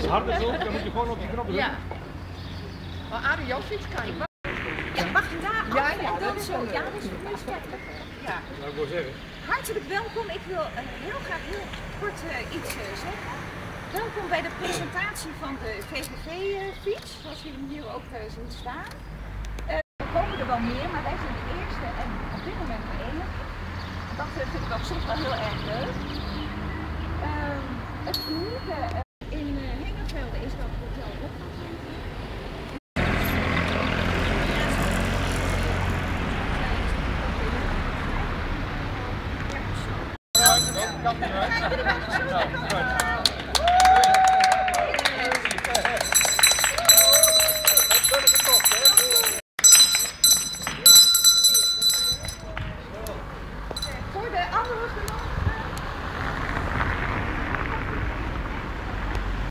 harder zo, dan moet je gewoon op die knop drukken. Ja. Maar Arie, jouw fiets kan je. Ja, mag je daar? Ja, dat is zo. Ja, dat is ja. Dat wil zeggen. Hartelijk welkom. Ik wil heel graag heel kort iets zeggen. Welkom bij de presentatie van de VVV-fiets, zoals jullie hem hier ook zien staan. Er komen er wel meer, maar wij zijn de eerste en op dit moment de enige. Dat vind ik op zich wel heel erg leuk. Het unieke in Hengelvelde is dat Hotel Oppas. Voor de andere genomen.